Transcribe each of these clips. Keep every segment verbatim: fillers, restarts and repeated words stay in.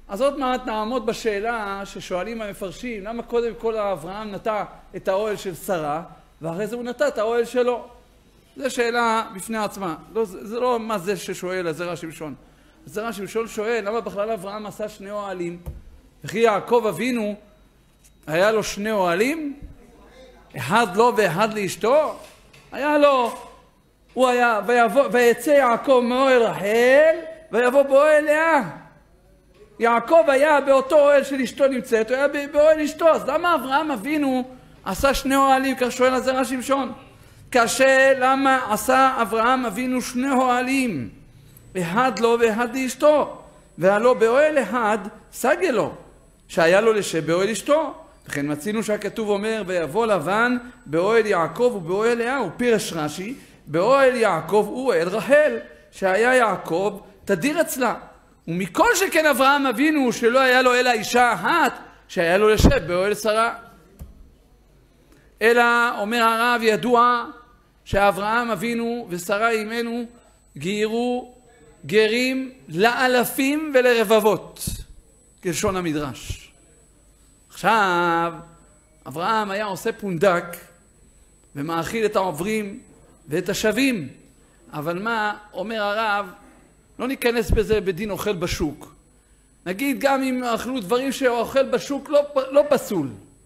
אז עוד מעט נעמוד בשאלה ששואלים המפרשים, למה קודם כל אברהם נטע את האוהל של שרה, ואחרי זה הוא נטע את האוהל שלו. זו שאלה בפני עצמה. לא, זה לא מה זה ששואל הזרע שמשון. הזרע שמשון שואל, למה בכלל אברהם עשה שני אוהלים? וכי יעקב אבינו, היה לו שני אוהלים? אחד לו ואחד לאשתו? היה לו, הוא היה, ויבוא, ויצא יעקב מאוהל רחל, ויבוא באוהל לאה. יעקב היה באותו אוהל של אשתו נמצאת, הוא היה באוהל אשתו, אז למה אברהם אבינו עשה שני אוהלים? כך שואל הזרע שמשון. קשה, למה עשה אברהם אבינו שני אוהלים? אחד לו ואחד לאשתו, והלא באוהל אחד סגל לו, שהיה לו לשב באוהל אשתו. וכן מצינו שהכתוב אומר, ויבוא לבן באוהל יעקב ובאוהל לאה, הוא פירש רש"י, באוהל יעקב הוא אוהל רחל, שהיה יעקב תדיר אצלה. ומכל שכן אברהם אבינו שלא היה לו אלא אישה אחת, שהיה לו לשב באוהל שרה. אלא אומר הרב, ידוע שאברהם אבינו ושרה אימנו גיירו גרים לאלפים ולרבבות, כלשון המדרש. עכשיו, אברהם היה עושה פונדק ומאכיל את העוברים ואת השבים. אבל מה אומר הרב? לא ניכנס בזה בדין אוכל בשוק. נגיד גם אם אכלו דברים שאוכל בשוק לא, לא פסול.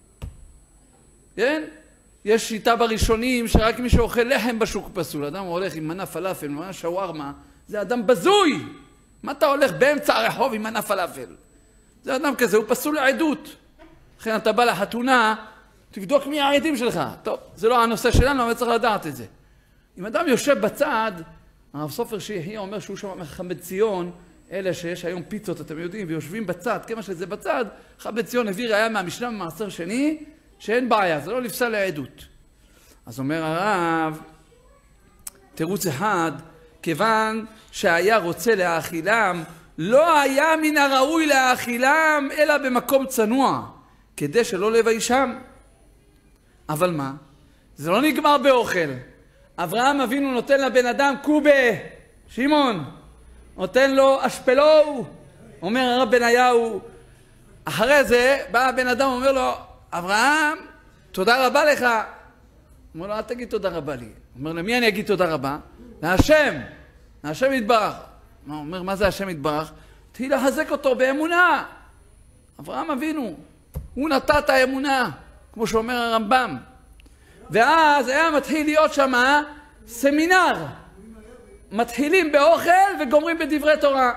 כן? יש שיטה בראשונים שרק מי שאוכל לחם בשוק פסול. אדם הולך עם מנה פלאפל, מנה שווארמה, זה אדם בזוי. מה אתה הולך באמצע הרחוב עם מנה פלאפל? זה אדם כזה, הוא פסול לעדות. לכן אתה בא לחתונה, תבדוק מי העדים שלך. טוב, זה לא הנושא שלנו, אבל צריך לדעת את זה. אם אדם יושב בצד, הרב סופר שיחיה אומר שהוא שם חמד ציון, אלה שיש היום פיצות, אתם יודעים, ויושבים בצד, כמה שזה בצד, חמד ציון הביא ראיה מהמשנה במעשר שני, שאין בעיה, זה לא לפסל לעדות. אז אומר הרב, תירוץ אחד, כיוון שהיה רוצה להאכילם, לא היה מן הראוי להאכילם, אלא במקום צנוע, כדי שלא לביישם. אבל מה? זה לא נגמר באוכל. אברהם אבינו נותן לבן אדם קובה, שמעון, נותן לו אשפלו, אומר הרב בניהו. אחרי זה בא הבן אדם ואומר לו, אברהם, תודה רבה לך. אומר לו, אל תגיד תודה רבה לי. אומר, למי אני אגיד תודה רבה? להשם, להשם יתברך. הוא אומר, מה זה השם יתברך? תהי לחזק אותו באמונה. אברהם אבינו, הוא נטע את האמונה, כמו שאומר הרמב"ם. ואז היה מתחיל להיות שם סמינר. מתחילים באוכל וגומרים בדברי תורה.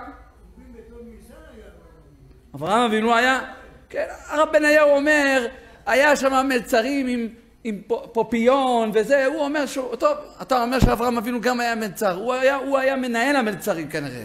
אברהם אבינו היה, כן, הרב בניהו אומר, היה שם מלצרים עם, עם פופיון וזה, הוא אומר שהוא, טוב, אתה אומר שאברהם אבינו גם היה מלצר, הוא היה, הוא היה מנהל המלצרים כנראה.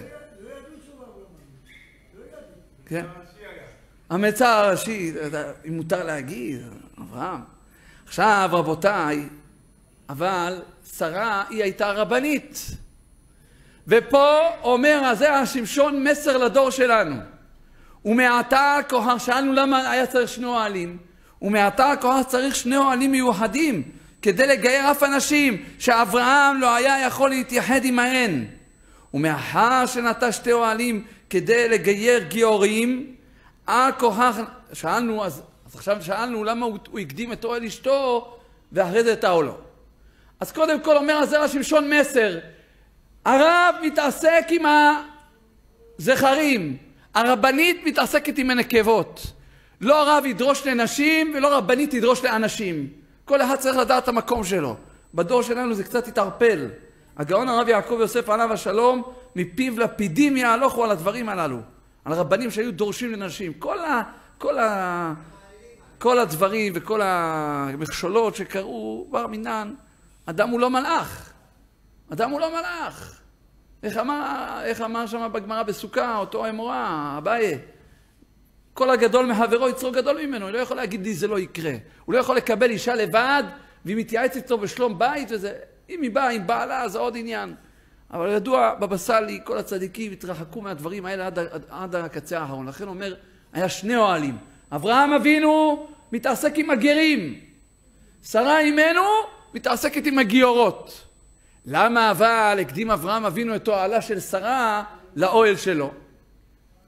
כן? המלצר הראשי, אם מותר להגיד, אברהם. עכשיו רבותיי, אבל שרה היא הייתה רבנית. ופה אומר הזרע שמשון מסר לדור שלנו. ומעתה כהר, שאלנו למה היה צריך שני אוהלים, ומעתה כהר צריך שני אוהלים מיוחדים, כדי לגייר אף אנשים שאברהם לא היה יכול להתייחד עמהן. ומאחר שנטע שתי אוהלים כדי לגייר גיורים, על כהר, שאלנו, אז, אז עכשיו שאלנו למה הוא, הוא הקדים את אוהל אשתו ואחרי זה את האולו. אז קודם כל אומר הזרע שמשון מסר, הרב מתעסק עם הזכרים, הרבנית מתעסקת עם הנקבות. לא הרב ידרוש לנשים ולא רבנית ידרוש לאנשים. כל אחד צריך לדעת את המקום שלו. בדור שלנו זה קצת התערפל. הגאון הרב יעקב יוסף עליו השלום, מפיו לפידים יהלוכו על הדברים הללו. על רבנים שהיו דורשים לנשים. כל, ה, כל, ה, כל הדברים וכל המכשולות שקראו בר מינן, אדם הוא לא מלאך. אדם הוא לא מלאך. איך אמר, איך אמר שם בגמרא בסוכה, אותו אמורה, אביי, כל הגדול מחברו יצרו גדול ממנו, הוא לא יכול להגיד לי זה לא יקרה. הוא לא יכול לקבל אישה לבד, והיא מתייעצת איתו בשלום בית, וזה, אם היא באה עם בעלה, זה עוד עניין. אבל ידוע, בבא סאלי, כל הצדיקים התרחקו מהדברים האלה עד, עד, עד הקצה האחרון. לכן אומר, היה שני אוהלים. אברהם אבינו מתעסק עם הגרים. שרה אימנו מתעסקת עם הגיורות. למה אבל הקדים אברהם אבינו את אוהלה של שרה לאוהל שלו?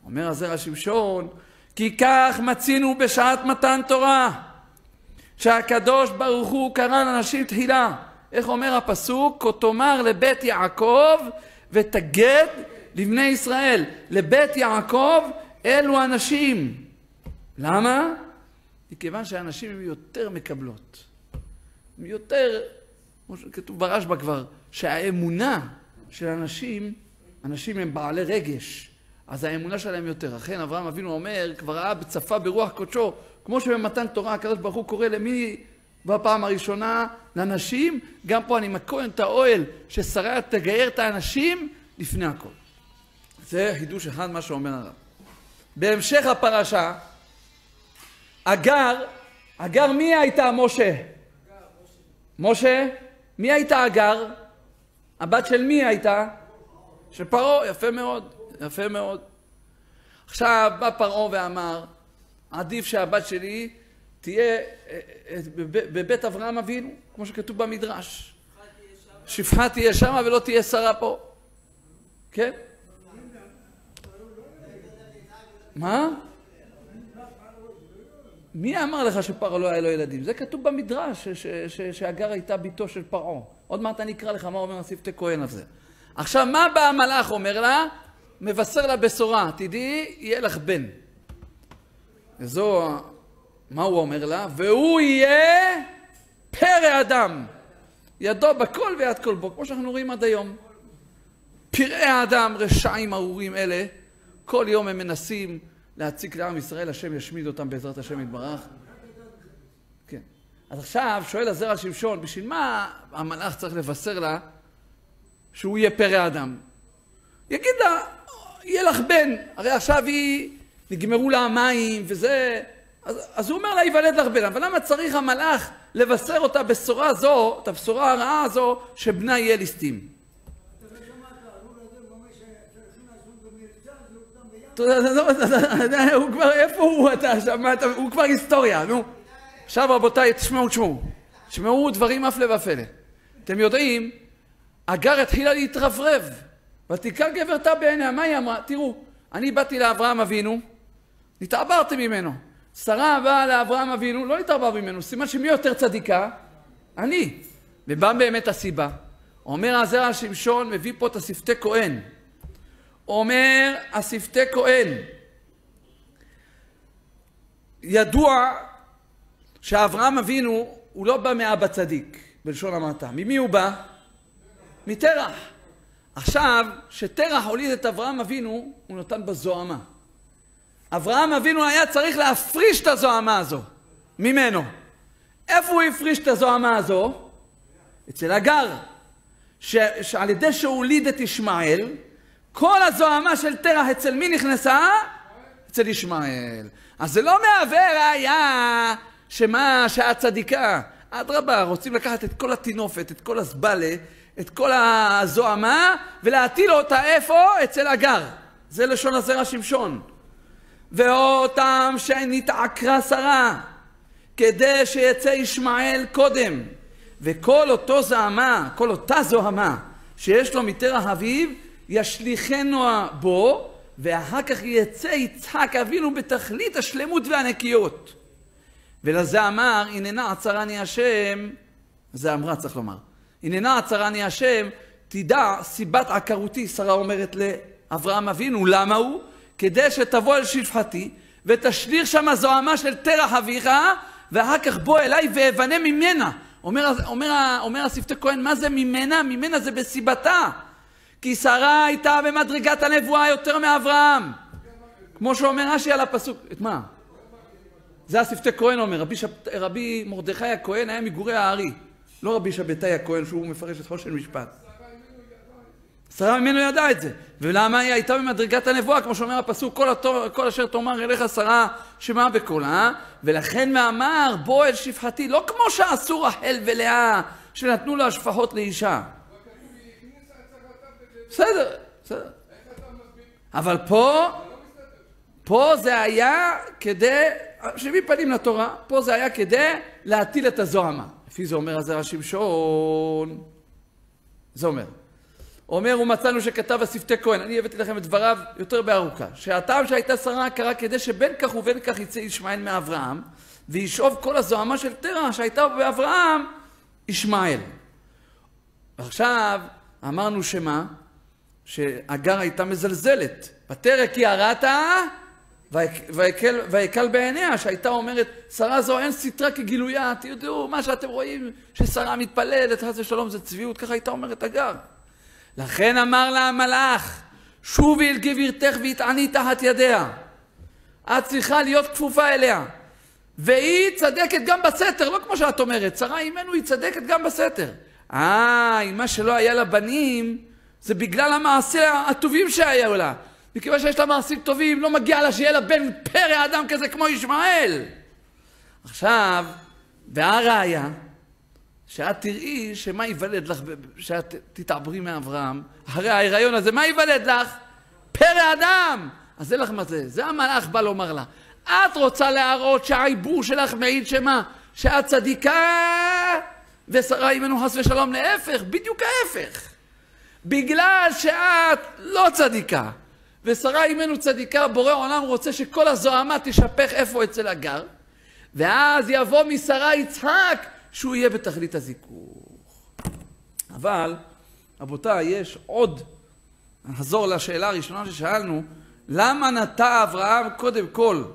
אומר הזרע שמשון, כי כך מצינו בשעת מתן תורה, שהקדוש ברוך הוא קרא לאנשים תחילה. איך אומר הפסוק? כה תאמר לבית יעקב ותגד לבני ישראל. לבית יעקב אלו אנשים. למה? מכיוון שהאנשים הם יותר מקבלות. הם יותר, כמו שכתוב ברשב"א כבר, שהאמונה של אנשים, אנשים הם בעלי רגש. אז האמונה שלהם יותר. אכן אברהם אבינו אומר, כבר ראה בצפה ברוח קודשו, כמו שבמתן תורה הקדוש ברוך הוא קורא למי בפעם הראשונה? לנשים. גם פה אני מקורן את האוהל ששרה תגייר את האנשים לפני הכל. זה חידוש אחד מה שאומר הרב. בהמשך הפרשה, אגר, אגר מי הייתה משה? משה? מי הייתה אגר? הבת של מי הייתה? של פרעה. יפה מאוד, יפה מאוד. עכשיו בא פרעה ואמר, עדיף שהבת שלי תהיה בבית אברהם אבינו, כמו שכתוב במדרש. שפחה תהיה שמה ולא תהיה שרה פה. כן? מה? מי אמר לך שפרעה לא היה לו ילדים? זה כתוב במדרש, שהגר הייתה ביתו של פרעה. עוד מעט אני אקרא לך מה אומר השפתי כהן על זה. עכשיו, מה בא המלאך אומר לה? מבשר לה בשורה, תדעי, יהיה לך בן. וזו, מה הוא אומר לה? והוא יהיה פרא אדם. ידו בכל ויד כל בו, כמו שאנחנו רואים עד היום. פראי האדם, רשעים ארורים אלה, כל יום הם מנסים להציק לעם ישראל, השם ישמיד אותם בעזרת השם יתברך. כן. אז עכשיו שואל הזרע שמשון, בשביל מה המלאך צריך לבשר לה שהוא יהיה פרא אדם? יגיד לה, יהיה לך בן, הרי עכשיו היא, נגמרו לה המים וזה, אז, אז הוא אומר לה, ייוולד לך בן, אבל למה צריך המלאך לבשר אותה בשורה זו, את הבשורה הרעה הזו, שבנה יהיה ליסטים? הוא כבר, איפה הוא אתה שמעת? הוא כבר היסטוריה, נו. עכשיו רבותיי, תשמעו, תשמעו. תשמעו דברים אף לבפלא. אתם יודעים, אגר התחילה להתרברב. ותיקה גברתה בעיניה, מה היא אמרה? תראו, אני באתי לאברהם אבינו, נתעברתי ממנו. שרה באה לאברהם אבינו, לא נתעבר ממנו, סימן שמי יותר צדיקה? אני. ובא באמת הסיבה. אומר הזרע שמשון, מביא פה את השפתי כהן. אומר השפתי כהן, ידוע שאברהם אבינו הוא לא בא מאבא צדיק, בלשון המעטה. ממי הוא בא? מתרח. עכשיו, שתרח הוליד את אברהם אבינו, הוא נתן בזוהמה. אברהם אבינו היה צריך להפריש את הזוהמה הזו ממנו. איפה הוא הפריש את הזוהמה הזו? אצל אגר. ש... שעל ידי שהוא הוליד את ישמעאל, כל הזוהמה של תרח אצל מי נכנסה? אצל ישמעאל. אז זה לא מהווה ראיה שמה שהצדיקה. אדרבה, רוצים לקחת את כל התינופת, את כל הסבלה, את כל הזוהמה, ולהטיל אותה איפה? אצל אגר. זה לשון הזרע שמשון. ואותם שנתעקרה שרה, כדי שיצא ישמעאל קודם. וכל אותו זוהמה, כל אותה זוהמה, שיש לו מתרח אביו, ישליחנו בו, ואחר כך יצא יצחק אבינו בתכלית השלמות והנקיות. ולזה אמר, הננה עצרני השם, זה אמרה צריך לומר, הננה עצרני השם, תדע סיבת עקרותי, שרה אומרת לאברהם אבינו, למה הוא? כדי שתבוא אל שפחתי, ותשליך שם הזוהמה של תרח אביך, ואחר כך בוא אליי ואבנה ממנה. אומר, אומר, אומר השפתי כהן, מה זה ממנה? ממנה זה בסיבתה. כי שרה הייתה במדרגת הנבואה יותר מאברהם. כמו שאומר רש"י על הפסוק. את מה? זה השפתי כהן אומר. רבי, שב... רבי מרדכי הכהן היה מגורי הארי. לא רבי שבתאי הכהן שהוא מפרש את חושן משפט. שרה ממנו ידע את זה. ולמה היא הייתה במדרגת הנבואה? כמו שאומר הפסוק, כל, התור, כל אשר תאמר אליך שרה שמע בקולה. ולכן מאמר בוא אל שפחתי. לא כמו שעשו רחל ולאה שנתנו לה שפחות לאישה. בסדר, בסדר. אבל פה, פה זה היה כדי, שבעים פנים לתורה, פה זה היה כדי להטיל את הזוהמה. לפי זה אומר הזרע שמשון. זה אומר. אומר, ומצאנו שכתב השפתי כהן, אני הבאתי לכם את דבריו יותר בארוכה, שהטעם שהייתה שרה קרה כדי שבין כך ובין כך יצא ישמעאל מאברהם, וישאוב כל הזוהמה של תרע שהייתה באברהם, ישמעאל. עכשיו, אמרנו שמה? שהגר הייתה מזלזלת. בתרא כי הרעת, ויקל בעיניה, שהייתה אומרת, שרה זו אין סתרה כגילויה, תדעו, מה שאתם רואים, ששרה מתפללת, חס ושלום, זה צביעות, ככה הייתה אומרת הגר. לכן אמר לה המלאך, שובי אל גבירתך והתעני תחת ידיה. את צריכה להיות כפופה אליה. והיא צדקת גם בסתר, לא כמו שאת אומרת, שרה אימנו היא צדקת גם בסתר. אה, אם מה שלא היה לה בנים, זה בגלל המעשים הטובים שהיו לה. מכיוון שיש לה מעשים טובים, לא מגיע לה שיהיה לה בן פרא אדם כזה כמו ישמעאל. עכשיו, והראיה, שאת תראי שמה ייוולד לך, שאת תתעברי מאברהם, אחרי ההיריון הזה, מה ייוולד לך? פרא אדם! אז זה לך מה זה, זה המלאך בא לומר לה. את רוצה להראות שהעיבור שלך מעיד שמה? שאת צדיקה, ושרה אימנו חס ושלום להפך, בדיוק ההפך. בגלל שאת לא צדיקה, ושרה אימנו צדיקה, בורא עולם רוצה שכל הזוהמה תשפך איפה אצל הגר, ואז יבוא משרה יצחק, שהוא יהיה בתכלית הזיכוך. אבל, רבותיי, יש עוד, נחזור לשאלה הראשונה ששאלנו, למה נטע אברהם קודם כל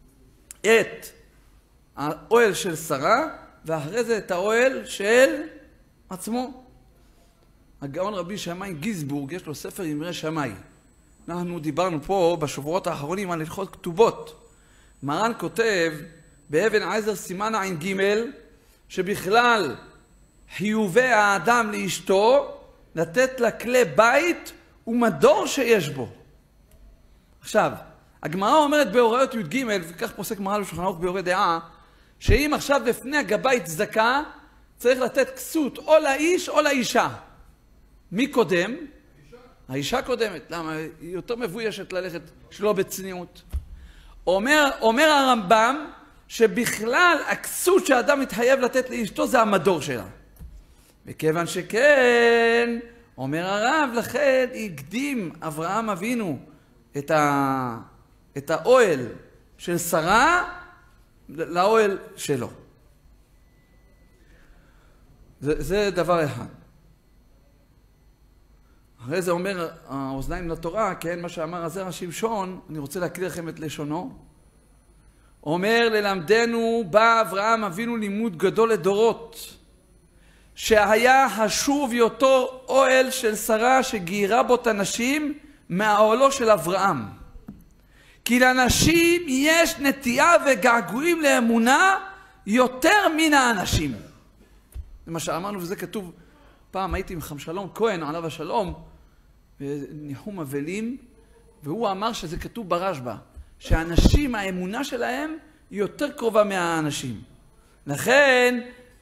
את האוהל של שרה, ואחרי זה את האוהל של עצמו? הגאון רבי שמאי גיזבורג, יש לו ספר אמרי שמאי. אנחנו דיברנו פה בשבועות האחרונים על הלכות כתובות. מרן כותב באבן עזר סימן עין ג' שבכלל חיובי האדם לאשתו לתת לה כלי בית ומדור שיש בו. עכשיו, הגמרא אומרת בהוראות י"ג, וכך פוסק מרן בשולחן ערוך ביורה דעה, שאם עכשיו לפני הגבאי צדקה, צריך לתת כסות או לאיש או לאישה. מי קודם? האישה. האישה קודמת. למה? היא יותר מבוישת ללכת שלא בצניעות. אומר, אומר הרמב"ם, שבכלל הכסות שהאדם מתחייב לתת לאשתו זה המדור שלה. וכיוון שכן, אומר הרב, לכן הקדים אברהם אבינו את, ה... את האוהל של שרה לאוהל שלו. זה, זה דבר אחד. אחרי זה אומר האוזניים לתורה, כן, מה שאמר הזרע שמשון, אני רוצה להקריא לכם את לשונו. אומר ללמדנו, בא אברהם אבינו לימוד גדול לדורות, שהיה השוב אותו אוהל של שרה שגיירה בו את הנשים מהאוהלו של אברהם. כי לאנשים יש נטייה וגעגועים לאמונה יותר מן האנשים. זה מה שאמרנו, וזה כתוב, פעם הייתי עם חם שלום כהן, עליו השלום, בניחום אבלים, והוא אמר שזה כתוב ברשב"א, שהאנשים, האמונה שלהם היא יותר קרובה מהאנשים. לכן,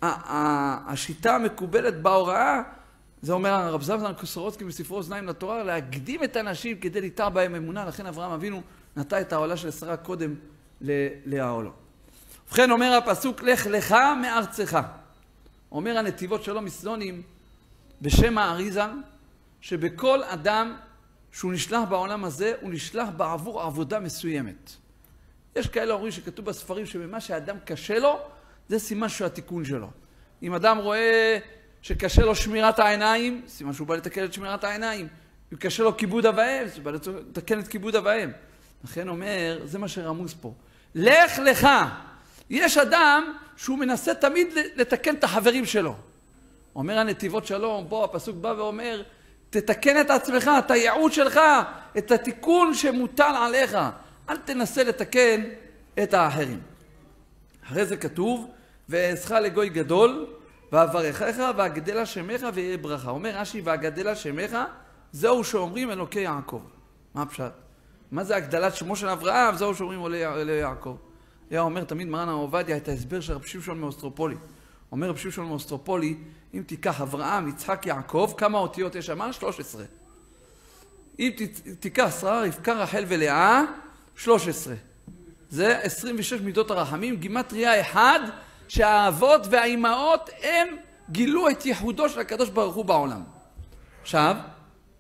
השיטה המקובלת בהוראה, זה אומר הרב זלמן קוסורוצקי בספרו אוזניים לתורה, להקדים את האנשים כדי ליטע בהם אמונה, לכן אברהם אבינו נטע את העולה של שרה קודם להעולו. ובכן אומר הפסוק, לך לך מארצך. אומר הנתיבות שלו מסלונים בשם האריזה, שבכל אדם שהוא נשלח בעולם הזה, הוא נשלח בעבור עבודה מסוימת. יש כאלה אומרים שכתוב בספרים שבמה שהאדם קשה לו, זה סימן שהוא התיקון שלו. אם אדם רואה שקשה לו שמירת העיניים, סימן שהוא בא לתקן את שמירת העיניים. אם קשה לו כיבוד אב ואם, הוא בא לתקן את כיבוד אב ואם. לכן אומר, זה מה שרמוז פה. לך לך. יש אדם שהוא מנסה תמיד לתקן את החברים שלו. אומר הנתיבות שלום, פה הפסוק בא ואומר, תתקן את עצמך, את הייעוד שלך, את התיקון שמוטל עליך. אל תנסה לתקן את האחרים. אחרי זה כתוב, ואעשך לגוי גדול, ואברכך, ואגדל שמך ויהיה ברכה. אומר רש"י, ואגדל שמך, זהו שאומרים אלוקי יעקב. מה הפשט? מה זה הגדלת שמו של אברהם? זהו שאומרים אלוקי יעקב. היה אומר תמיד מרן הרב עובדיה את ההסבר של רב שמשון מאוסטרופולי. אומר רב שמשון מאוסטרופולי, אם תיקח אברהם, יצחק, יעקב, כמה אותיות יש שם? שלוש עשרה. אם תיקח שרה, רבקה, רחל ולאה, שלוש עשרה. זה עשרים ושש מידות הרחמים, גימטריה אחד, שהאבות והאימהות הם גילו את ייחודו של הקדוש ברוך הוא בעולם. עכשיו,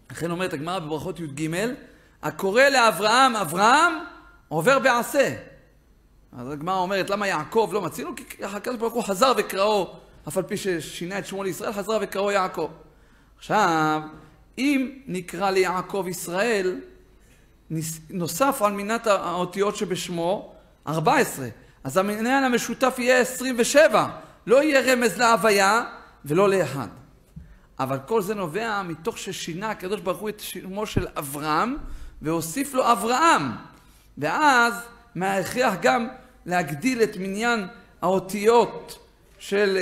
לכן אומרת הגמרא בברכות י"ג, הקורא לאברהם אברהם עובר בעשה. אז הגמרא אומרת, למה יעקב לא מצינו? כי הקדוש ברוך הוא חזר וקראו, אף על פי ששינה את שמו לישראל, חזר וקראו יעקב. עכשיו, אם נקרא ליעקב ישראל, נוסף על מנת האותיות שבשמו ארבע עשרה. אז המניין המשותף יהיה עשרים ושבע. לא יהיה רמז להוויה ולא לאחד. אבל כל זה נובע מתוך ששינה הקדוש ברוך הוא את שמו של אברהם, והוסיף לו אברהם. ואז מההכרח גם להגדיל את מניין האותיות של...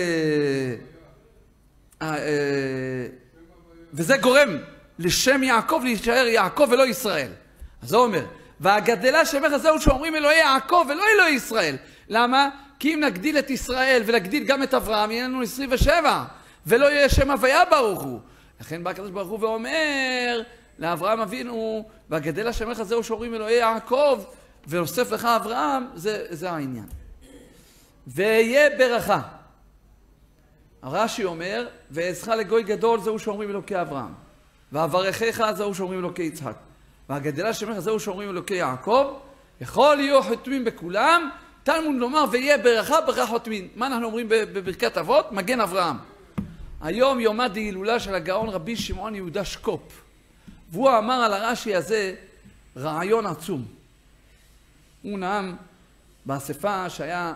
וזה גורם לשם יעקב להישאר יעקב ולא ישראל. אז הוא אומר, והגדלה שמך זהו שאומרים אלוהי יעקב ולא אלוהי ישראל. למה? כי אם נגדיל את ישראל ונגדיל גם את אברהם, יהיה לנו עשרים ושבע, ולא יהיה שם הוויה ברוך הוא. לכן בא הקדוש ברוך הוא ואומר לאברהם אבינו, והגדלה שמך זהו שאומרים אלוהי יעקב, ונוסף לך אברהם, זה, זה העניין. ויהיה ברכה. הרש"י אומר, ועזך לגוי גדול זהו שאומרים אלוקי אברהם, ואברכך זהו שאומרים אלוקי יצחק, והגדלה שמך זהו שאומרים אלוקי יעקב, יכול יהיו חותמים בכולם, תלמוד לומר ויהיה ברכה ברכה חותמים. מה אנחנו אומרים בברכת אבות? מגן אברהם. היום יומה דהילולה של הגאון רבי שמעון יהודה שקופ, והוא אמר על הרש"י הזה רעיון עצום. הוא נאם באספה שהיה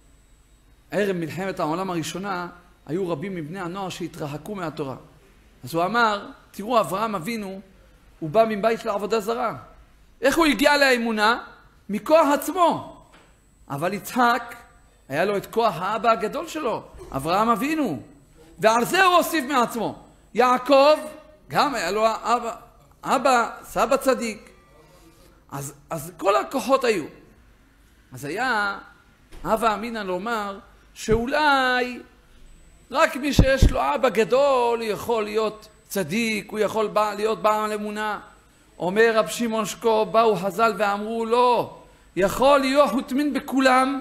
ערב מלחמת העולם הראשונה, היו רבים מבני הנוער שהתרחקו מהתורה. אז הוא אמר, תראו, אברהם אבינו, הוא בא מבית של עבודה זרה. איך הוא הגיע לאמונה? מכוח עצמו. אבל יצחק, היה לו את כוח האבא הגדול שלו, אברהם אבינו. ועל זה הוא הוסיף מעצמו. יעקב, גם היה לו אבא, אבא, סבא צדיק. אז, אז כל הכוחות היו. אז היה אבא אמינא לומר שאולי רק מי שיש לו אבא גדול יכול להיות צדיק, הוא יכול להיות בעל אמונה. אומר רב שמעון שקופ, באו חז"ל ואמרו לא, יכול להיות חותמין בכולם,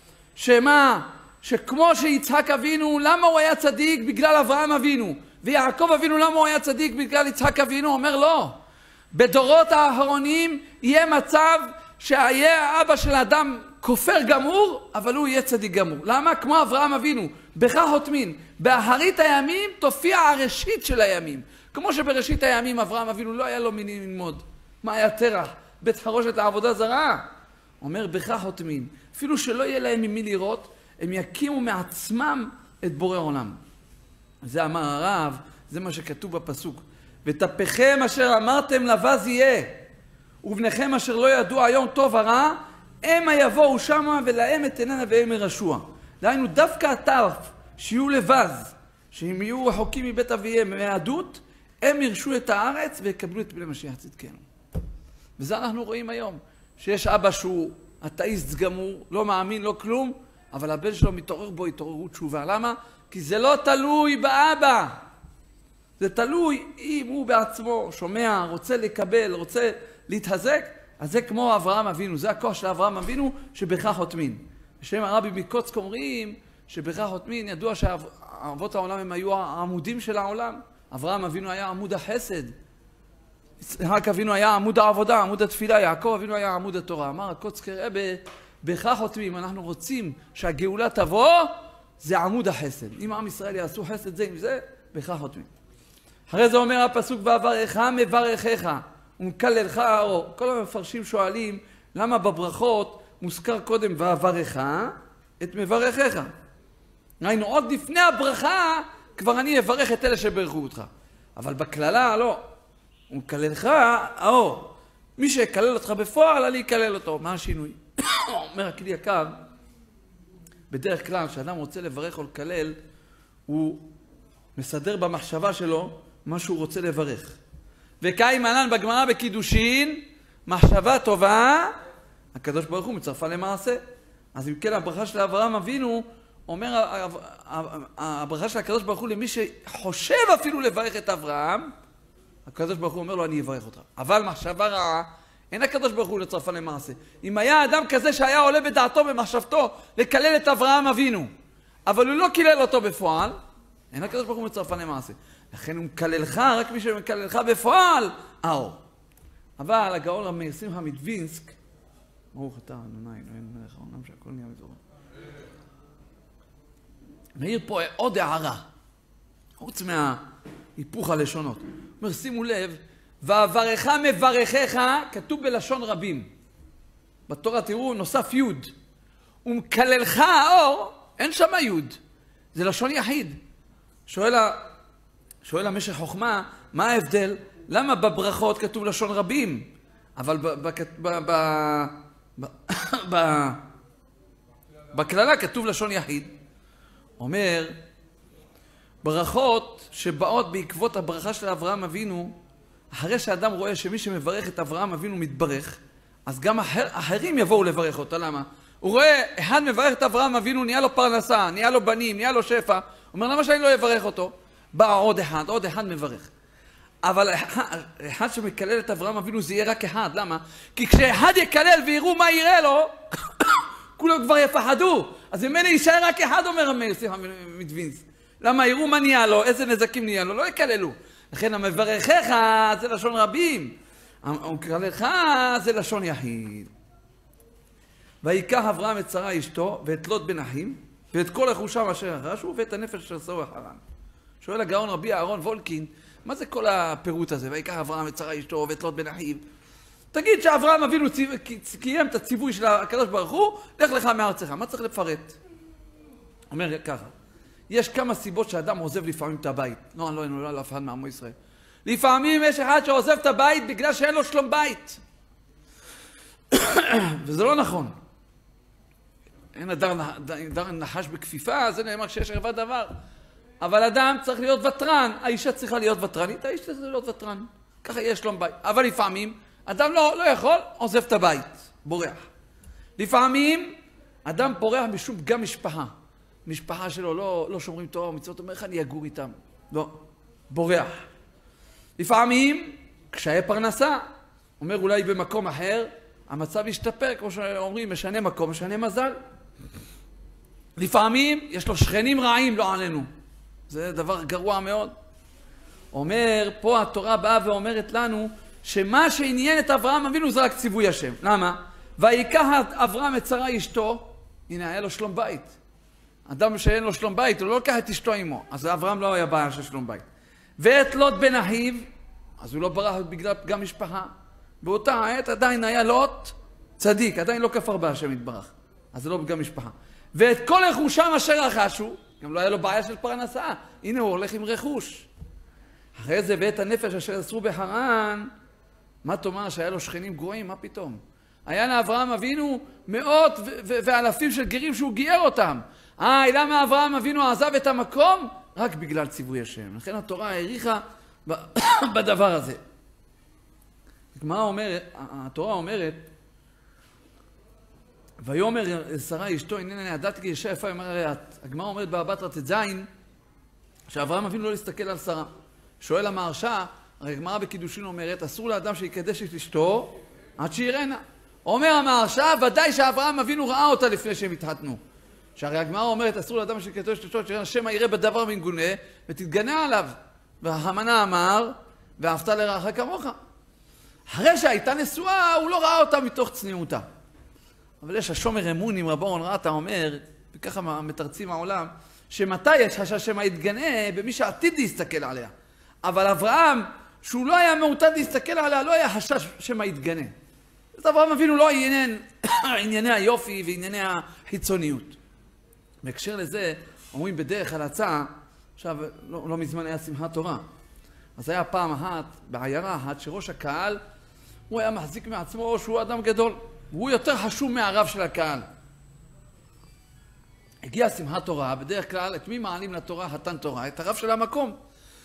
שמה? שכמו שיצחק אבינו, למה הוא היה צדיק? בגלל אברהם אבינו. ויעקב אבינו, למה הוא היה צדיק? בגלל יצחק אבינו. אומר לא. בדורות האחרונים יהיה מצב שיהיה אבא של האדם כופר גמור, אבל הוא יהיה צדיק גמור. למה? כמו אברהם אבינו. בכך חותמין. באחרית הימים תופיע הראשית של הימים. כמו שבראשית הימים אברהם אבינו לא היה לו מיני ללמוד. מה היה תרח? בית חרושת לעבודה זרה. אומר בכך חותמין. אפילו שלא יהיה להם ממי לראות, הם יקימו מעצמם את בורא עולם. זה אמר הרב, זה מה שכתוב בפסוק. ותפכם אשר אמרתם לבז יהיה, ובניכם אשר לא ידעו היום טוב ורע, הם יבואו שמה ולהם אתננה והם ירשוע. דהיינו דווקא הטרף שיהיו לבז, שהם יהיו רחוקים מבית אביהם מהיהדות, הם ירשו את הארץ ויקבלו את פני משיח צדקנו. וזה אנחנו רואים היום, שיש אבא שהוא אתאיסט גמור, לא מאמין, לא כלום, אבל הבן שלו מתעורר בו התעוררות תשובה. למה? כי זה לא תלוי באבא. זה תלוי אם הוא בעצמו שומע, רוצה לקבל, רוצה להתחזק, אז זה כמו אברהם אבינו, זה הכוח של אברהם אבינו שבכך חותמין. בשם הרבי מקוצק אומרים שבכך חותמין, ידוע שאבות העולם הם היו העמודים של העולם. אברהם אבינו היה עמוד החסד. יצחק אבינו היה עמוד העבודה, עמוד התפילה, יעקב אבינו היה עמוד התורה. אמר הקוצק רבי, בכך חותמים, אנחנו רוצים שהגאולה תבוא, זה עמוד החסד. אם עם ישראל יעשו חסד זה עם זה, בכך חותמים. אחרי זה אומר הפסוק, ואברכך מברכך ומקללך, או כל המפרשים שואלים, למה בברכות מוזכר קודם ואברכך את מברכך? ראינו, עוד לפני הברכה, כבר אני אברך את אלה שברכו אותך. אבל בכללה, לא. ומקללך, או, מי שיקלל אותך בפועל, אני יקלל אותו. מה השינוי? אומר הכלי יקר, בדרך כלל, כשאדם רוצה לברך או לקלל, הוא מסדר במחשבה שלו מה שהוא רוצה לברך. וקיים מענן בגמרא בקידושין, מחשבה טובה, הקדוש ברוך הוא מצרפה למעשה. אז אם כן, הברכה של אברהם אבינו, אומר הברכה של הקדוש ברוך הוא למי שחושב אפילו לברך את אברהם, הקדוש ברוך הוא אומר לו, אני אברך אותך. אבל מחשבה רעה, אין הקדוש ברוך הוא לצרפה למעשה. אם היה אדם כזה שהיה עולה בדעתו במחשבתו לקלל את אברהם אבינו, אבל הוא לא קילל אותו בפועל, אין הקדוש ברוך הוא מצרפה למעשה. לכן הוא מקללך, רק מי שמקללך בפועל, האור. אבל הגאון רב מאיר שמחה מדווינסק, ברוך אתה ה' אלוהינו מלך העולם שהכל נהיה בדברו. מעיר פה עוד הערה, חוץ מההיפוך הלשונות. הוא אומר, שימו לב, ואברך מברכך, כתוב בלשון רבים. בתורה תראו, נוסף יוד. ומקללך האור, אין שם יוד. זה לשון יחיד. שואל, ה... שואל המשך חוכמה, מה ההבדל? למה בברכות כתוב לשון רבים? אבל ב... ב... ב... ב... ב... ב... בכללה כתוב לשון יחיד. אומר, ברכות שבאות בעקבות הברכה של אברהם אבינו, אחרי שאדם רואה שמי שמברך את אברהם אבינו מתברך, אז גם אחר, אחרים יבואו לברך אותה. למה? הוא רואה, אחד מברך את אברהם אבינו, נהיה לו פרנסה, נהיה לו בנים, נהיה לו שפע. הוא אומר, למה שאני לא אברך אותו? בא עוד אחד, עוד אחד מברך. אבל אחד שמקלל את אברהם אבינו זה יהיה רק אחד. למה? כי כשאחד יקלל ויראו מה יראה לו, כולם כבר יפחדו. אז ממני יישאר רק אחד, אומר המאיר שמחה מדווינסק. למה? יראו מה נהיה לו, איזה נזקים נהיה לו, לא יקללו. לכן המברכך זה לשון רבים. המקללך זה לשון יחיד. ויקח אברהם את שרה אשתו ואת לוט בן אחים ואת כל רכושם אשר רכשו ואת הנפש אשר שאו בחרן. שואל הגאון רבי אהרון וולקין, מה זה כל הפירוט הזה? ויקח אברהם את שרה אשתו ואת לוט בן אחיו. תגיד שאברהם אבינו קיים את הציווי של הקדוש ברוך הוא, לך לך מארצך. מה צריך לפרט? אומר ככה, יש כמה סיבות שאדם עוזב לפעמים את הבית. לא, אני לא אנולד לאף אחד מעמו ישראל. לפעמים יש אחד שעוזב את הבית בגלל שאין לו שלום בית. וזה לא נכון. אין אדר נחש בכפיפה, זה נאמר שיש ערווה דבר. אבל אדם צריך להיות וטרן. האישה צריכה להיות וטרנית, האיש צריך להיות וטרן. ככה יש שלום בית. אבל לפעמים אדם לא, לא יכול, עוזב את הבית, בורח. לפעמים אדם בורח משום גם משפחה. משפחה שלו לא, לא שומרים תורה ומצוות, אומר איך אני אגור איתם? לא, בורח. לפעמים קשיי פרנסה, אומר אולי במקום אחר, המצב ישתפר, כמו שאומרים, משנה מקום, משנה מזל. לפעמים יש לו שכנים רעים, לא עלינו. זה דבר גרוע מאוד. אומר, פה התורה באה ואומרת לנו, שמה שעניין את אברהם אבינו זה רק ציווי השם. למה? ויקח אברהם את שרה אשתו, הנה היה לו שלום בית. אדם שאין לו שלום בית, הוא לא לקח את אשתו עמו, אז אברהם לא היה בעיה של שלום בית. ואת לוט בן אחיו, אז הוא לא ברח בגלל פגם משפחה. באותה העת עדיין היה לוט צדיק, עדיין לא כפר בהשם יתברך. אז זה לא פגם משפחה. ואת כל רכושם אשר רכשו, גם לא היה לו בעיה של פרנסה. הנה הוא הולך עם רכוש. אחרי זה ואת הנפש אשר אסרו בחרן, מה תאמר שהיה לו שכנים גרועים? מה פתאום? היה לאברהם אבינו מאות ואלפים של גרים שהוא גייר אותם. אה, למה אברהם אבינו עזב את המקום? רק בגלל ציווי השם. לכן התורה העריכה בדבר הזה. הגמרא אומרת, התורה אומרת, ויאמר שרה אשתו, הנני ידעתי כי אישה יפה יאמר רעת. הגמרא אומרת בבתרא ט"ז, שאברהם אבינו לא להסתכל על שרה. שואל המהרש"א, הרי הגמרא בקידושין אומרת, אסור לאדם שיקדש את אשתו עד שיראנה. אומר המהרש"א, ודאי שאברהם אבינו ראה אותה לפני שהם התחתנו. שהרי הגמרא אומרת, אסור לאדם שיקדש את אשתו עד שיראנה, שמא יראה בדבר מגונה ותתגנה עליו. והחמנה אמר, ואהבת לרעך כמוך. אחרי שהייתה נשואה, הוא לא ראה אותה מתוך צניעותה. אבל יש השומר אמון עם רבו רטה אומר, וככה מתרצים העולם, שמתי יש חשש שמא יתגנה במי שעתיד להסתכל עליה. אבל אברהם, שהוא לא היה מעוטד להסתכל עליה, לא היה חשש שמא יתגנה. אז אברהם אבינו לא עניין ענייני היופי וענייני החיצוניות. בהקשר לזה, אומרים בדרך הלצה, עכשיו לא, לא מזמן היה שמחת תורה. אז היה פעם אחת, בעיירה אחת, שראש הקהל, הוא היה מחזיק מעצמו שהוא אדם גדול. והוא יותר חשוב מהרב של הקהל. הגיעה שמחת תורה, בדרך כלל, את מי מעלים לתורה, חתן תורה? את הרב של המקום.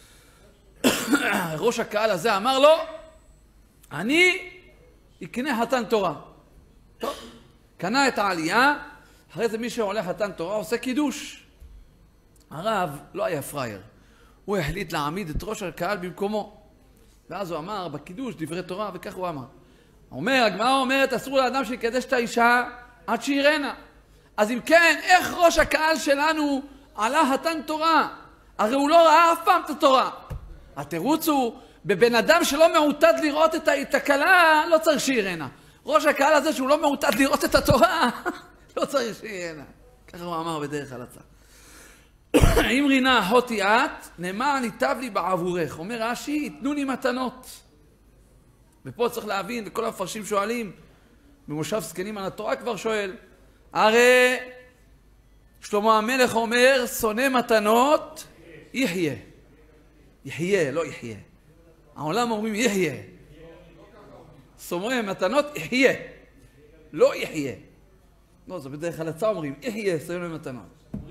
ראש הקהל הזה אמר לו, אני אקנה חתן תורה. טוב, קנה את העלייה, אחרי זה מי שעולה חתן תורה עושה קידוש. הרב לא היה פרייר. הוא החליט להעמיד את ראש הקהל במקומו. ואז הוא אמר בקידוש דברי תורה, וכך הוא אמר. אומר, הגמרא אומרת, אסור לאדם שיקדש את האישה עד שיראנה. אז אם כן, איך ראש הקהל שלנו עלה חתן תורה? הרי הוא לא ראה אף פעם את התורה. התירוץ הוא, בבן אדם שלא מעוטד לראות את התקלה, לא צריך שיראנה. ראש הקהל הזה שהוא לא מעוטד לראות את התורה, לא צריך שיראנה. ככה הוא אמר בדרך הלצה. אם רינה אחותי את, נאמר ניטב לי בעבורך. אומר רש"י, תנו לי מתנות. ופה צריך להבין, וכל המפרשים שואלים, במושב זקנים על התורה כבר שואל, הרי שלמה המלך אומר, שונא מתנות, יחיה. יחיה, לא יחיה. העולם אומרים יחיה. שונא מתנות, יחיה. לא יחיה. לא, זה בדרך הלצה אומרים, יחיה, שונא מתנות.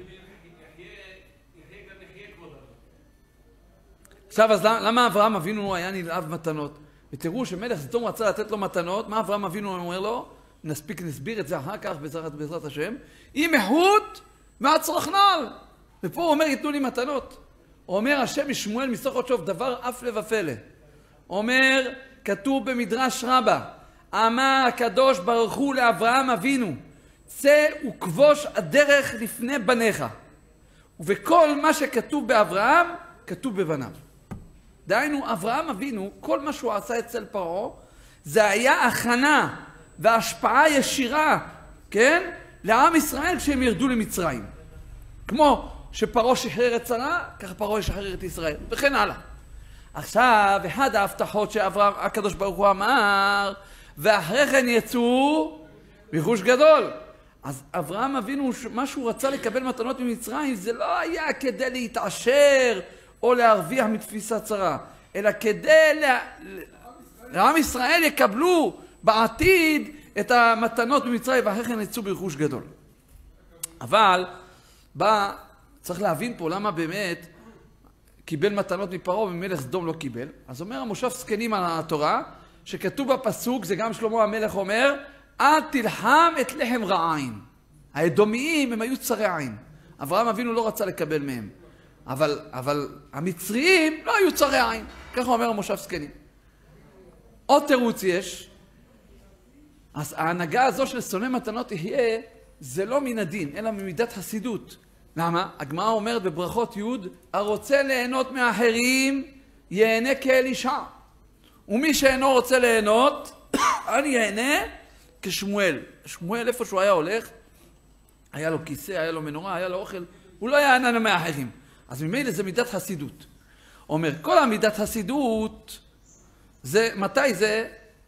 עכשיו, אז למה אברהם אבינו היה נלהב מתנות? ותראו שמלך סדום רצה לתת לו מתנות, מה אברהם אבינו אומר לו? נספיק, נסביר את זה אחר כך בעזרת, בעזרת השם. אם איכות מהצרכנל. ופה הוא אומר, ייתנו לי מתנות. הוא אומר, השם משמואל מסוכות שוב, דבר אף לבפלא. אומר, כתוב במדרש רבה, אמר הקדוש ברוך הוא לאברהם אבינו, צא וכבוש הדרך לפני בניך. ובכל מה שכתוב באברהם, כתוב בבניו. דהיינו, אברהם אבינו, כל מה שהוא עשה אצל פרעה, זה היה הכנה והשפעה ישירה, כן? לעם ישראל כשהם ירדו למצרים. כמו שפרעה שחרר את שרה, ככה פרעה ישחרר את ישראל, וכן הלאה. עכשיו, אחד ההבטחות שאברהם, הקדוש ברוך הוא אמר, ואחרי כן יצאו רכוש גדול. אז אברהם אבינו, מה שהוא רצה לקבל מתנות ממצרים, זה לא היה כדי להתעשר, או להרוויח מתפיסת צרה, אלא כדי לה... לעם ישראל יקבלו בעתיד את המתנות במצרים, ואחרי כן יצאו ברכוש גדול. אבל בא, צריך להבין פה למה באמת קיבל מתנות מפרעה ומלך סדום לא קיבל. אז אומר המושב זקנים על התורה, שכתוב בפסוק, זה גם שלמה המלך אומר, אל תלחם את לחם רעין. האדומיים הם היו צרי עין. אברהם אבינו לא רצה לקבל מהם. אבל, אבל המצריים לא היו צרי עין. ככה אומר המושב זקנים. עוד תירוץ יש. אז ההנהגה הזו של שונא מתנות יהיה, זה לא מן הדין, אלא ממידת חסידות. למה? הגמרא אומרת בברכות י' הרוצה ליהנות מאחרים, ייהנה כאלישע. ומי שאינו רוצה ליהנות, אל ייהנה כשמואל. שמואל, איפה שהוא היה הולך, היה לו כיסא, היה לו מנורה, היה לו אוכל, הוא לא ייהנה מאחרים. אז ממילא זה מידת חסידות. אומר, כל המידת חסידות, זה, מתי זה?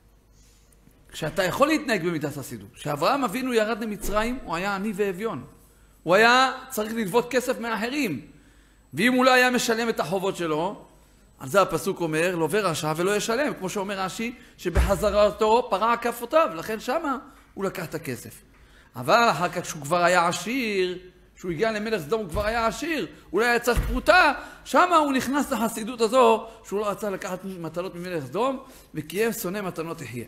כשאתה יכול להתנהג במידת חסידות. כשאברהם אבינו ירד למצרים, הוא היה עני ואביון. הוא היה צריך ללוות כסף מאחרים. ואם הוא לא היה משלם את החובות שלו, על זה הפסוק אומר, לווה רשע ולא ישלם. כמו שאומר רש"י, שבחזרתו פרע כפותיו, לכן שמה הוא לקח את הכסף. אבל אחר כך שהוא כבר היה עשיר, כשהוא הגיע למלך סדום הוא כבר היה עשיר, אולי היה צריך פרוטה, שמה הוא נכנס לחסידות הזו, שהוא לא רצה לקחת מתנות ממלך סדום, וקיים שונא מתנות יחיה.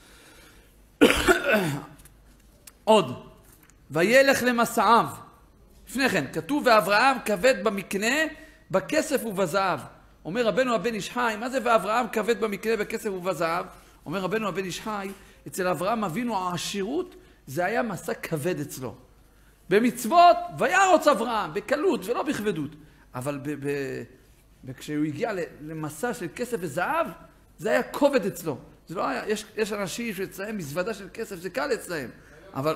עוד, וילך למסעיו. לפני כן, כתוב ואברהם כבד במקנה, בכסף ובזהב. אומר רבנו הבן איש חי, מה זה ואברהם כבד במקנה, בכסף ובזהב? אומר רבנו הבן איש חי, אצל אברהם אבינו העשירות, זה היה מסע כבד אצלו. במצוות, וירוץ אברהם, בקלות ולא בכבדות. אבל ב- ב- ב- כשהוא הגיע למסע של כסף וזהב, זה היה כובד אצלו. זה לא היה, יש, יש אנשים שאצלהם מזוודה של כסף, זה קל אצלהם. אבל...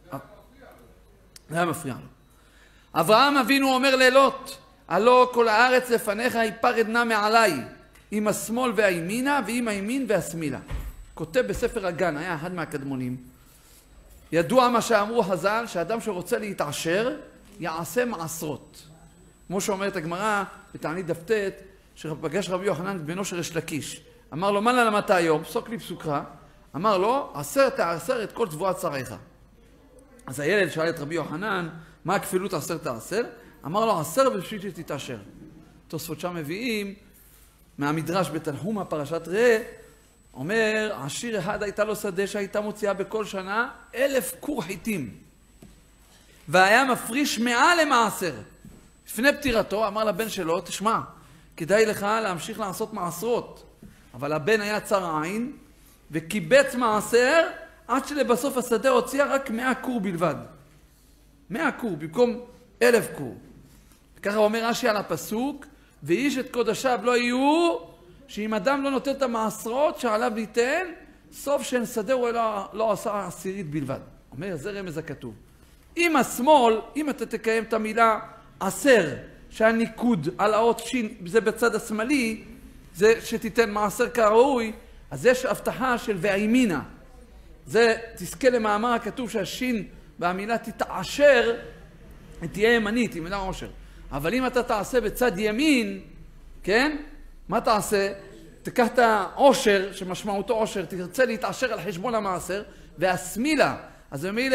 זה היה מפריע לו. אברהם אבינו אומר ללוט, הלא כל הארץ לפניך ייפרד נא מעליי, עם השמאל והימינה ועם הימין והשמילה. כותב בספר הגן, היה אחד מהקדמונים. ידוע מה שאמרו חז"ל, שאדם שרוצה להתעשר, יעשה מעשרות. כמו שאומרת הגמרא, בתענית דף ט', שפגש רבי יוחנן בנו של ריש לקיש. אמר לו, מה למדת היום? פסוק לי פסוקך. אמר לו, עשר תעשר את כל תבואת צריך. אז הילד שאל את רבי יוחנן, מה הכפילות עשר תעשר? אמר לו, עשר בשביל שתתעשר. תוספות שם מביאים, מהמדרש בתנחומא פרשת ראה, אומר, עשיר אחד הייתה לו שדה שהייתה מוציאה בכל שנה אלף כור חיטים. והיה מפריש מעל למעשר. לפני פטירתו אמר לבן שלו, תשמע, כדאי לך להמשיך לעשות מעשרות. אבל הבן היה צר עין, וקיבץ מעשר, עד שלבסוף השדה הוציאה רק מאה כור בלבד. מאה כור, במקום אלף כור. וככה אומר רש"י על הפסוק, ואיש את קודשיו לא יהיו, שאם אדם לא נותן את המעשרות שעליו ליתן, סוף שאין סדהו אלא לא עשה עשירית בלבד. אומר, זה רמז הכתוב. אם השמאל, אם אתה תקיים את המילה עשר, שהניקוד על האות שין, זה בצד השמאלי, זה שתיתן מעשר כראוי, אז יש הבטחה של והימינה. זה תזכה למאמר הכתוב שהשין והמילה תתעשר, תהיה ימנית, היא מילה עושר. אבל אם אתה תעשה בצד ימין, כן? מה תעשה? תיקח את העושר, שמשמעותו עושר, תרצה להתעשר על חשבון המעשר, והשמילה, אז במילה,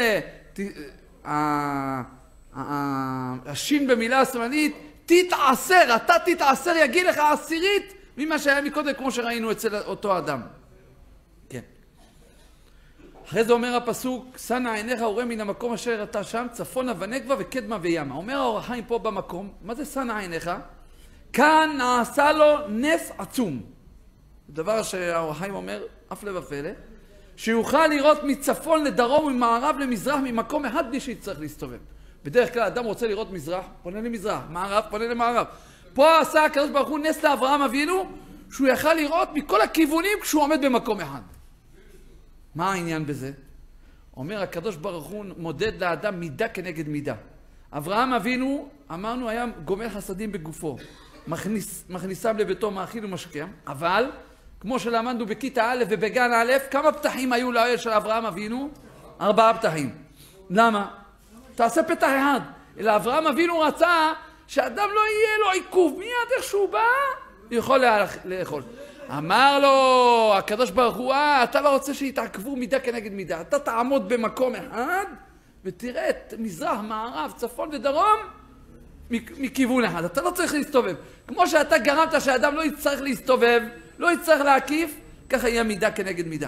השין במילה השמאלית, תתעשר, אתה תתעשר, יגיד לך עשירית ממה שהיה מקודם, כמו שראינו אצל אותו אדם. כן. אחרי זה אומר הפסוק, שנה עיניך וראה מן המקום אשר אתה שם, צפונה ונגבה וקדמה וימה. אומר האור החיים פה במקום, מה זה שנה עיניך? כאן נעשה לו נס עצום. דבר שהאור החיים אומר, אף לב הפלא, שיוכל לראות מצפון לדרום, ממערב למזרח, ממקום אחד בלי שיצטרך להסתובב. בדרך כלל אדם רוצה לראות מזרח, פונה למזרח, מערב, פונה למערב. פה עשה הקדוש ברוך הוא נס לאברהם אבינו, שהוא יכל לראות מכל הכיוונים כשהוא עומד במקום אחד. מה העניין בזה? אומר הקדוש ברוך הוא מודד לאדם מידה כנגד מידה. אברהם אבינו, אמרנו, היה גומל חסדים בגופו. מכניס, מכניסם לביתו מאכיל ומשקה, אבל כמו שלמדנו בכיתה א' ובגן א', כמה פתחים היו לאוהל של אברהם אבינו? ארבעה פתחים. למה? תעשה פתח אחד. אלא אברהם אבינו רצה שאדם לא יהיה לו עיכוב. מיד איך שהוא בא, יכול לאכול. אמר לו הקדוש ברוך הוא, אה, אתה לא רוצה שיתעכבו מידה כנגד מידה. אתה תעמוד במקום אחד ותראה את מזרח, מערב, צפון ודרום מכיוון אחד. אתה לא צריך להסתובב. כמו שאתה גרמת שאדם לא יצטרך להסתובב, לא יצטרך להקיף, ככה יהיה מידה כנגד מידה.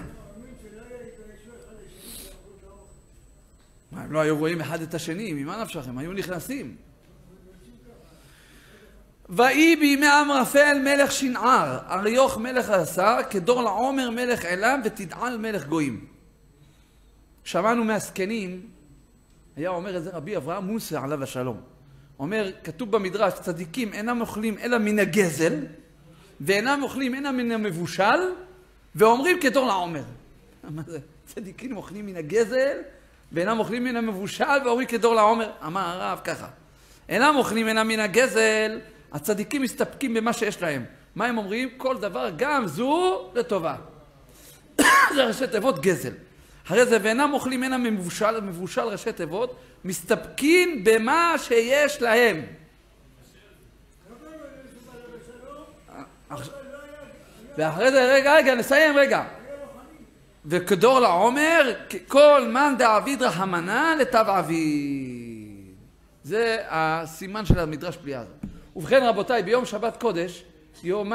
מה, הם לא היו רואים אחד את השני, ממה נפשכם? היו נכנסים. ואי בימי אמרפל מלך שנער, אריוך מלך עשר, כדור לעומר מלך עילם, ותדעל מלך גויים. שמענו מהזקנים, היה אומר את זה רבי אברהם מוסא עליו השלום. אומר, כתוב במדרש, צדיקים אינם אוכלים אלא מן הגזל, ואינם אוכלים אלא מן המבושל, ואומרים כדור לעומר. מה זה? צדיקים אוכלים מן הגזל, ואינם אוכלים מן המבושל, ואומרים כדור לעומר. אמר הרב ככה, אינם אוכלים אלא מן הגזל, הצדיקים מסתפקים במה שיש להם. מה הם אומרים? כל דבר גם זו לטובה. זה ראשי תיבות גזל. אחרי זה, ואינם אוכלים מן המבושל, מבושל ראשי תיבות, מסתפקים במה שיש להם. ואחרי זה, רגע, רגע, נסיים רגע. וכדור לעומר, כל מן דעביד רחמנה לטב עביד. זה הסימן של המדרש פליאה הזאת. ובכן רבותיי, ביום שבת קודש, יום,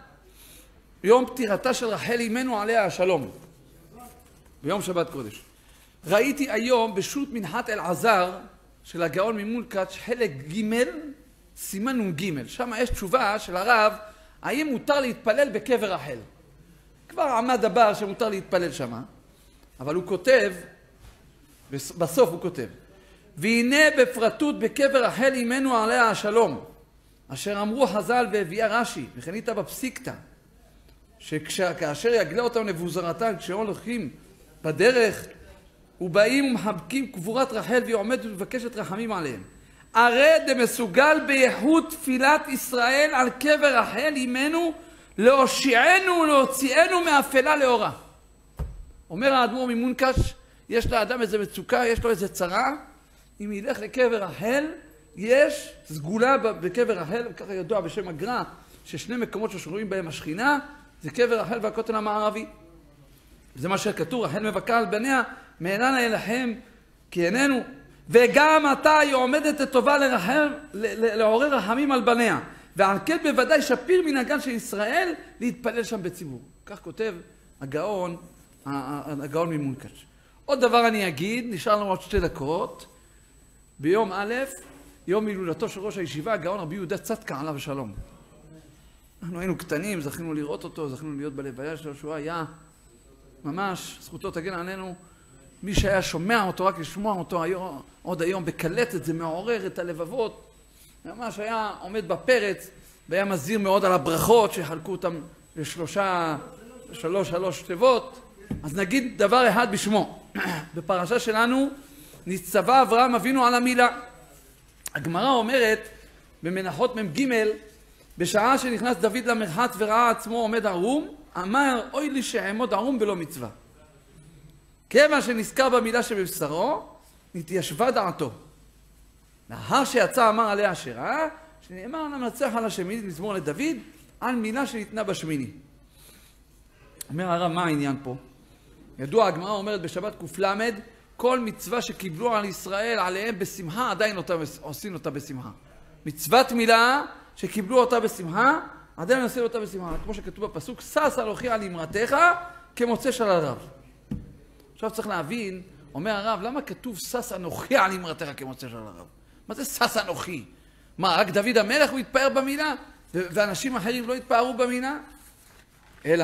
יום פטירתה של רחל אמנו עליה השלום. ביום שבת קודש. ראיתי היום בשו"ת מנחת אלעזר של הגאון ממולקץ' חלק ג' סימן נ"ג. שם יש תשובה של הרב, האם מותר להתפלל בקבר רחל. כבר עמד הבר שמותר להתפלל שם, אבל הוא כותב, בסוף הוא כותב, והנה בפרטות בקבר רחל אמנו עליה השלום, אשר אמרו חז"ל והביאה רש"י, וכן איתה בפסיקתא, שכאשר יגלה אותם נבוזרתן, כשהולכים בדרך ובאים ומחבקים קבורת רחל והיא עומדת ומבקשת רחמים עליהם. הרי דמסוגל בייחוד תפילת ישראל על קבר רחל אמנו להושיענו ולהוציאנו מאפלה לאורה. אומר האדמו"ר ממונקש, יש לאדם איזה מצוקה, יש לו איזה צרה, אם ילך לקבר רחל, יש סגולה בקבר רחל, ככה ידוע בשם הגר"א, ששני מקומות ששרויים בהם השכינה, זה קבר רחל והכותל המערבי. זה מה שכתוב, רחל מבכה על בניה, מאלנה ילחם כי איננו. וגם עתה היא עומדת לטובה לרחל, לעורר רחמים על בניה. ועל כן בוודאי שפיר מנהגן של ישראל להתפלל שם בציבור. כך כותב הגאון, הגאון ממונקץ'. עוד דבר אני אגיד, נשאר לנו עוד שתי דקות. ביום א', יום הילולתו של ראש הישיבה, הגאון רבי יהודה צדקה עליו השלום. אנחנו היינו קטנים, זכינו לראות אותו, זכינו להיות בלוויה שלו, שהוא היה ממש, זכותו תגן עלינו. מי שהיה שומע אותו, רק לשמוע אותו היום, עוד היום בקלטת, זה מעורר את הלבבות. ממש היה עומד בפרץ, והיה מזהיר מאוד על הברכות שחלקו אותם לשלושה, שלוש, שלוש תיבות. אז נגיד דבר אחד בשמו. בפרשה שלנו נצטווה אברהם אבינו על המילה. הגמרא אומרת במנחות מ"ג, בשעה שנכנס דוד למרחץ וראה עצמו עומד ערום, אמר אוי לי שאעמוד ערום בלא מצווה. כיוון שנזכר במילה שבבשרו, נתיישבה דעתו. לאחר שיצא אמר עליה אשרה, שנאמר למנצח על השמינית מזמור לדוד, על מילה שניתנה בשמיני. אומר הרב, מה העניין פה? ידוע, הגמרא אומרת בשבת ק"ל, כל מצווה שקיבלו על ישראל עליהם בשמחה, עדיין אותה, עושים אותה בשמחה. מצוות מילה שקיבלו אותה בשמחה, עדיין עושים אותה בשמחה. כמו שכתוב בפסוק, שש אנוכי על אמרתך כמוצא של הרב. עכשיו צריך להבין, אומר הרב, למה כתוב שש אנוכי על אמרתך כמוצא של הרב? מה זה שש אנוכי? מה, רק דוד המלך הוא התפאר במילה? ואנשים אחרים לא התפארו במילה? אלא,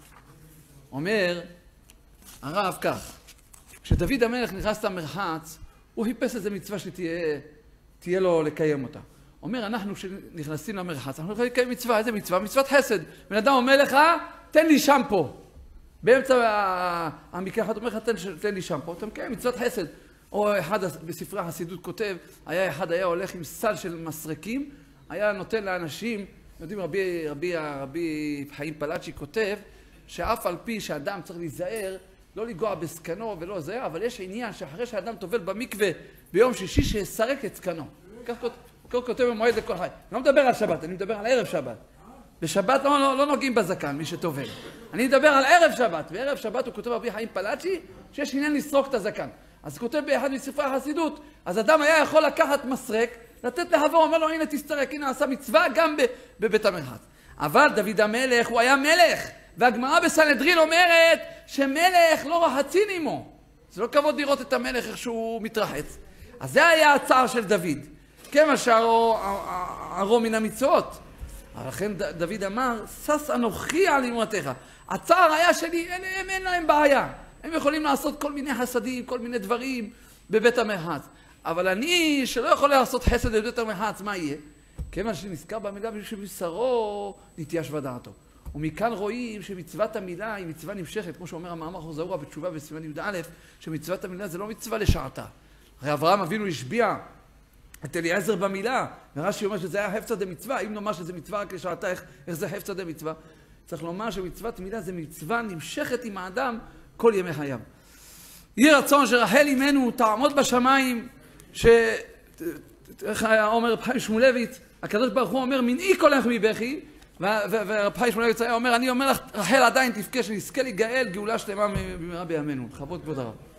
אומר הרב כך, כשדוד המלך נכנס למרחץ, הוא חיפש איזה מצווה שתהיה תהיה לו לקיים אותה. אומר, אנחנו כשנכנסים למרחץ, אנחנו יכולים לקיים מצווה. איזה מצווה? מצוות חסד. בן אדם אומר לך, תן לי שמפו. באמצע המקרה, אומר לך, תן, תן לי שמפו. אתה מקיים מצוות חסד. או אחד בספרי החסידות כותב, היה אחד היה הולך עם סל של מסרקים, היה נותן לאנשים, יודעים, רבי, רבי, רבי חיים פלאצ'י כותב, שאף על פי שאדם צריך להיזהר, לא לגוע בסקנו ולא זה, אבל יש עניין שאחרי שאדם טובל במקווה ביום שישי, שיסרק את סקנו. כך כותב במועד לכל חי. אני לא מדבר על שבת, אני מדבר על ערב שבת. בשבת לא, לא, לא נוגעים בזקן, מי שטובל. אני מדבר על ערב שבת, וערב שבת הוא כותב רבי חיים פלאצ'י, שיש עניין לסרוק את הזקן. אז כותב באחד מספרי החסידות, אז אדם היה יכול לקחת מסרק, לתת להבוא, אומר לו, הנה תסתרק, הנה עשה מצווה גם בבית המרחץ. אבל דוד המלך, הוא היה מלך, והגמרא בסנהדרין אומרת שמלך לא רחצין עמו. זה לא כבוד לראות את המלך איך שהוא מתרחץ. אז זה היה הצער של דוד. כמה שערו מן המצוות. אבל לכן דוד אמר, שש אנוכי על אמרתך. הצער היה שלי, אין, אין, אין להם בעיה. הם יכולים לעשות כל מיני חסדים, כל מיני דברים בבית המרחץ. אבל אני, שלא יכול לעשות חסד בבית המרחץ, מה יהיה? כיוון שנזכר במילה שבשרו, נתיישבה דעתו. ומכאן רואים שמצוות המילה היא מצווה נמשכת, כמו שאומר המאמר חור זעורה בתשובה בסימן י"א, שמצוות המילה זה לא מצווה לשעתה. הרי אברהם אבינו השביע את אליעזר במילה, ורש"י אומר שזה היה הפצה דמצווה. אם נאמר שזה מצווה רק לשעתה, איך, איך זה הפצה דמצווה? צריך לומר שמצוות מילה זה מצווה נמשכת עם האדם כל ימי חייו. יהי רצון שרחל אמנו תעמוד בשמיים, ש... איך אומר רב חיים שמואלביץ, הקדוש ברוך הוא אומר, מנעי קולך מבכי, ורב חיים שמואלביץ היה אומר, אני אומר לך, רחל עדיין תבכה, שנזכה להיגאל גאולה שלמה במהרה בימינו. לכבוד כבוד הרב.